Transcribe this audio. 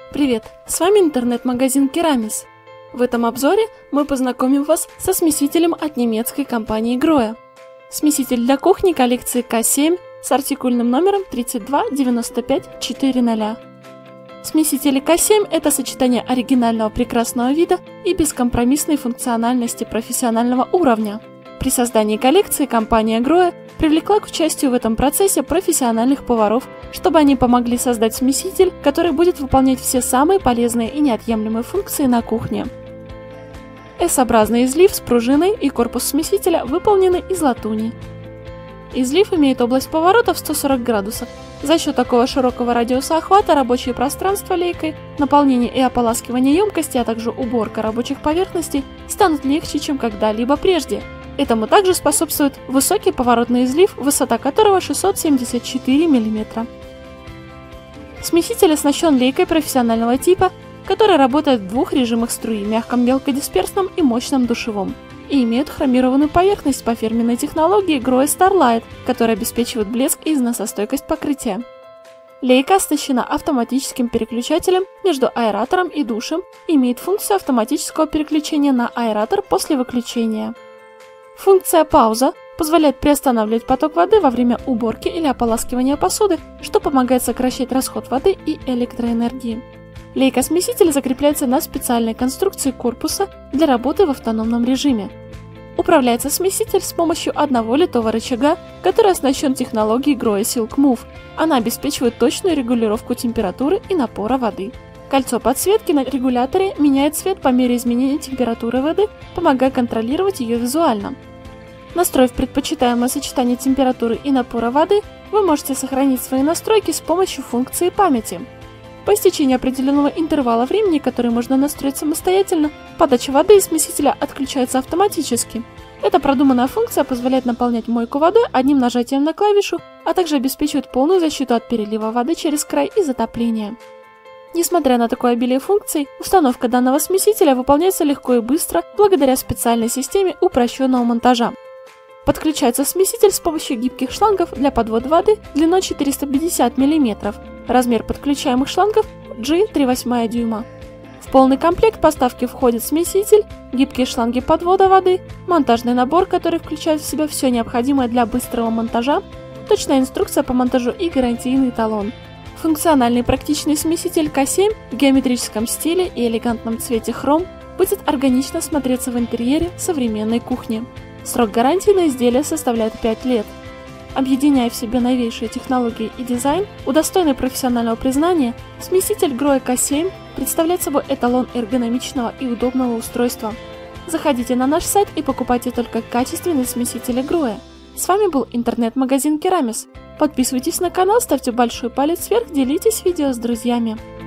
Привет! С вами интернет-магазин Керамис. В этом обзоре мы познакомим вас со смесителем от немецкой компании Grohe. Смеситель для кухни коллекции K7 с артикульным номером 329540. Смесители K7 – это сочетание оригинального прекрасного вида и бескомпромиссной функциональности профессионального уровня. При создании коллекции компания Grohe привлекла к участию в этом процессе профессиональных поваров, чтобы они помогли создать смеситель, который будет выполнять все самые полезные и неотъемлемые функции на кухне. S-образный излив с пружиной и корпус смесителя выполнены из латуни. Излив имеет область поворота в 140 градусов. За счет такого широкого радиуса охвата рабочее пространство лейкой, наполнение и ополаскивание емкости, а также уборка рабочих поверхностей станут легче, чем когда-либо прежде. Этому также способствует высокий поворотный излив, высота которого 674 мм. Смеситель оснащен лейкой профессионального типа, которая работает в двух режимах струи – мягком мелкодисперсном и мощном душевом, и имеет хромированную поверхность по фирменной технологии Grohe Starlight, которая обеспечивает блеск и износостойкость покрытия. Лейка оснащена автоматическим переключателем между аэратором и душем и имеет функцию автоматического переключения на аэратор после выключения. Функция «Пауза» позволяет приостанавливать поток воды во время уборки или ополаскивания посуды, что помогает сокращать расход воды и электроэнергии. Лейка-смеситель закрепляется на специальной конструкции корпуса для работы в автономном режиме. Управляется смеситель с помощью одного литого рычага, который оснащен технологией Grohe Silk Move. Она обеспечивает точную регулировку температуры и напора воды. Кольцо подсветки на регуляторе меняет цвет по мере изменения температуры воды, помогая контролировать ее визуально. Настроив предпочитаемое сочетание температуры и напора воды, вы можете сохранить свои настройки с помощью функции памяти. По истечении определенного интервала времени, который можно настроить самостоятельно, подача воды из смесителя отключается автоматически. Эта продуманная функция позволяет наполнять мойку водой одним нажатием на клавишу, а также обеспечивает полную защиту от перелива воды через край и затопления. Несмотря на такое обилие функций, установка данного смесителя выполняется легко и быстро благодаря специальной системе упрощенного монтажа. Подключается смеситель с помощью гибких шлангов для подвода воды длиной 450 мм. Размер подключаемых шлангов G3/8 дюйма. В полный комплект поставки входит смеситель, гибкие шланги подвода воды, монтажный набор, который включает в себя все необходимое для быстрого монтажа, точная инструкция по монтажу и гарантийный талон. Функциональный и практичный смеситель K7 в геометрическом стиле и элегантном цвете хром будет органично смотреться в интерьере современной кухни. Срок гарантии на изделие составляет 5 лет. Объединяя в себе новейшие технологии и дизайн, удостоенный профессионального признания, смеситель Grohe K7 представляет собой эталон эргономичного и удобного устройства. Заходите на наш сайт и покупайте только качественные смесители Grohe. С вами был интернет-магазин Керамис. Подписывайтесь на канал, ставьте большой палец вверх, делитесь видео с друзьями.